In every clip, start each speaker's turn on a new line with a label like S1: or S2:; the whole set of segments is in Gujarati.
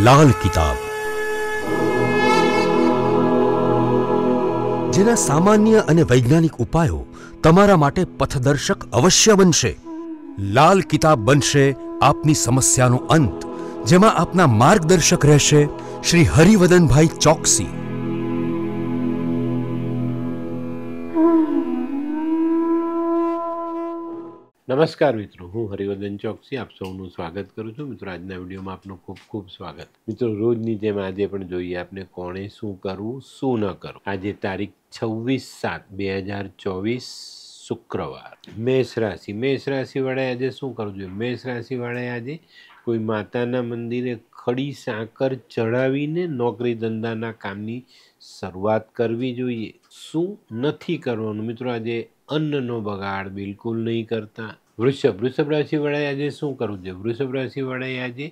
S1: લાલ કિતાબ, જેના સામાન્ય અને વૈજ્ઞાનિક ઉપાયો તમારા માટે પથદર્શક અવશ્ય બનશે। લાલ કિતાબ બનશે આપની સમસ્યાનો અંત, જેમાં આપના માર્ગદર્શક રહેશે શ્રી હરિવદનભાઈ ચોકસી।
S2: नमस्कार मित्रों, हूँ हरिवर्धन चौकसी आप सबનું સ્વાગત કરું છું। મિત્રો, આજના વિડીયોમાં આપનું ખૂબ ખૂબ સ્વાગત। મિત્રો, રોજની જેમ આજે પણ જોઈએ આપણે કોણે શું કરવું શું ન કરવું। આજે તારીખ 26/7/2024 શુક્રવાર। મેષ રાશિ વાળાએ આજે શું કરવું જોઈએ? મેષ રાશિ વાળાએ આજે કોઈ માતાના મંદિરે ખડી સાકર ચડાવીને નોકરી ધંધાના કામની શરૂઆત કરવી જોઈએ। શું નથી કરવાનું? મિત્રો, આજે અન્નનો બગાડ બિલકુલ નહીં કરતા। વૃષભ રાશિ વાળાએ આજે શું કરવું જોઈએ? વૃષભ રાશિ વાળાએ આજે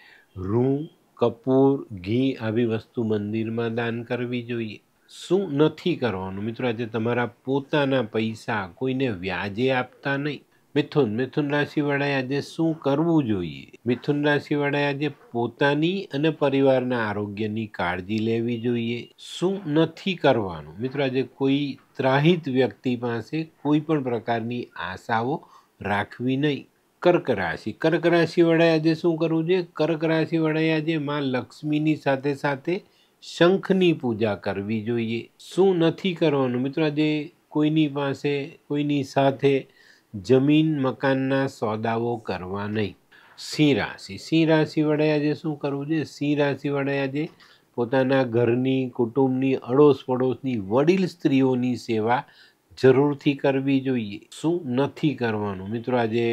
S2: રૂ, કપૂર, ઘી આવી વસ્તુ મંદિરમાં દાન કરવી જોઈએ। શું નથી કરવાનું? મિત્રો, આજે તમારા પોતાના પૈસા કોઈને વ્યાજે આપતા નહીં। મિથુન રાશિ વાળાએ આજે શું કરવું જોઈએ? મિથુન રાશિ વાળાએ આજે પોતાની અને પરિવારના આરોગ્યની કાળજી લેવી જોઈએ। શું નથી કરવાનું? મિત્રો, આજે કોઈ ત્રાહિત વ્યક્તિ પાસે કોઈ પણ પ્રકારની આશાઓ રાખવી નહીં। કર્ક રાશિ વાળાએ આજે શું કરવું જોઈએ? કર્ક રાશિ વાળાએ આજે માં લક્ષ્મીની સાથે સાથે શંખની પૂજા કરવી જોઈએ। શું નથી કરવાનું? મિત્રો, આજે કોઈની પાસે કોઈની સાથે જમીન મકાનના સોદાઓ કરવા નહીં। સિંહ રાશિ વાળાએ આજે શું કરવું જોઈએ? સિંહ રાશિ વાળાએ આજે પોતાના ઘરની, કુટુંબની, અડોશ પડોશની, વડીલ સ્ત્રીઓની સેવા જરૂરથી કરવી જોઈએ। શું નથી કરવાનું? મિત્રો, આજે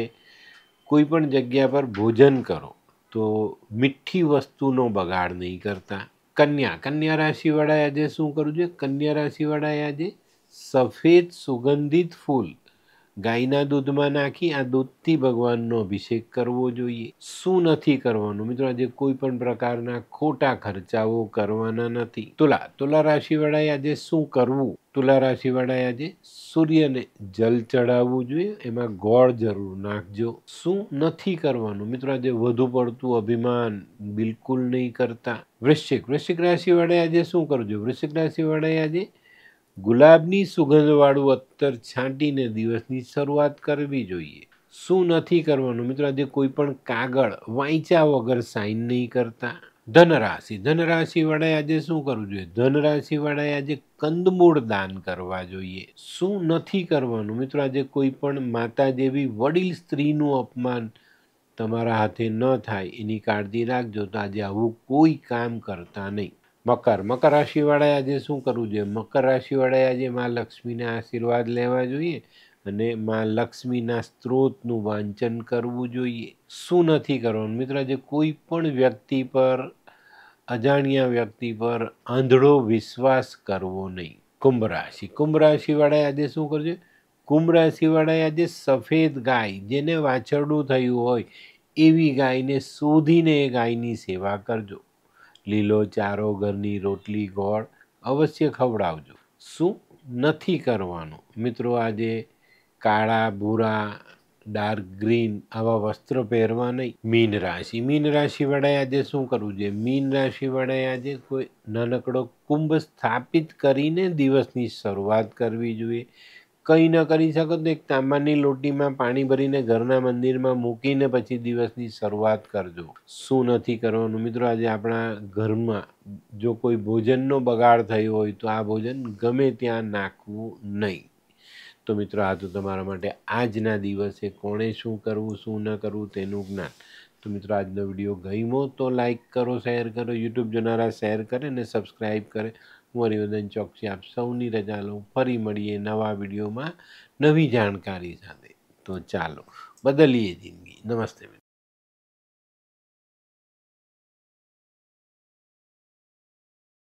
S2: કોઈ પણ જગ્યા પર ભોજન કરો તો મીઠી વસ્તુનો બગાડ નહીં કરતા। કન્યા રાશિ વાળાએ આજે શું કરવું જોઈએ? કન્યા રાશિ વાળાએ આજે સફેદ સુગંધિત ફૂલ ગાયના દૂધમાં નાખી આ દૂધથી ભગવાનનો અભિષેક કરવો જોઈએ। શું નથી કરવાનું? મિત્રો, આજે કોઈ પણ પ્રકારના ખોટા ખર્ચાઓ કરવાના નથી। તુલા રાશિ વાળાએ આજે શું કરવું? તુલા રાશિ વાળાએ આજે સૂર્યને જલ ચડાવવું જોઈએ, એમાં ગોળ જરૂર નાખજો। શું નથી કરવાનું? મિત્રો, આજે વધુ પડતું અભિમાન બિલકુલ નહીં કરતા। વૃશ્ચિક રાશિ વાળાએ આજે શું કરવું જોઈએ? વૃશ્ચિક રાશિ વાળાએ આજે ગુલાબની સુગંધવાળું અત્તર છાંટીને દિવસની શરૂઆત કરવી જોઈએ। શું નથી કરવાનું? મિત્રો, આજે કોઈ પણ કાગળ વાંચ્યા વગર સાઇન નહીં કરતા। ધનરાશિ વાળાએ આજે શું કરવું જોઈએ? ધનરાશિ વાળાએ આજે કંદમૂળ દાન કરવા જોઈએ। શું નથી કરવાનું? મિત્રો, આજે કોઈ પણ માતા જેવી વડીલ સ્ત્રીનું અપમાન તમારા હાથે ન થાય એની કાળજી રાખજો। તો આજે આવું કોઈ કામ કરતા નહીં। મકર રાશિ વાળાએ આજે શું કરવું જોઈએ? મકર રાશિ વાળાએ આજે માં લક્ષ્મીના આશીર્વાદ લેવા જોઈએ અને માં લક્ષ્મીના સ્ત્રોતનું વાંચન કરવું જોઈએ। શું નથી કરવાનું? મિત્રો, આજે કોઈ પણ વ્યક્તિ પર, અજાણ્યા વ્યક્તિ પર આંધળો વિશ્વાસ કરવો નહીં। કુંભ રાશિ વાળાએ આજે શું કરવું જોઈએ? કુંભ રાશિ વાળાએ આજે સફેદ ગાય, જેને વાછરડું થયું હોય એવી ગાયને શોધીને એ ગાયની સેવા કરજો। લીલો ચારો, ઘરની રોટલી, ગોળ અવશ્ય ખવડાવજો। શું નથી કરવાનું? મિત્રો, આજે કાળા, ભૂરા, ડાર્ક ગ્રીન આવા વસ્ત્ર પહેરવા નહીં। મીન રાશિ વાળાએ આજે શું કરવું જોઈએ? મીન રાશિ વાળાએ આજે કોઈ નાનકડો કુંભ સ્થાપિત કરીને દિવસની શરૂઆત કરવી જોઈએ। કંઈ ન કરી શકો તો એક તાંબાની લોટીમાં પાણી ભરીને ઘરના મંદિરમાં મૂકીને પછી દિવસની શરૂઆત કરજો। શું નથી કરવાનું? મિત્રો, આજે આપણા ઘરમાં જો કોઈ ભોજનનો બગાડ થયો હોય તો આ ભોજન ગમે ત્યાં નાખવું નહીં। તો મિત્રો, આ તો તમારા માટે આજના દિવસે કોણે શું કરવું શું ન કરવું તેનું જ્ઞાન। તો મિત્રો, આજનો વિડીયો ગમ્યો તો લાઈક કરો, શેર કરો, યુટ્યુબ જોનારા શેર કરે અને સબસ્ક્રાઈબ કરે। હું હરિવર્ધન ચોકસી આપ સૌની રજા લઉં। ફરી મળીએ નવા વિડીયોમાં નવી જાણકારી સાથે। તો ચાલો બદલીએ જિંદગી। નમસ્તે મિત્રો।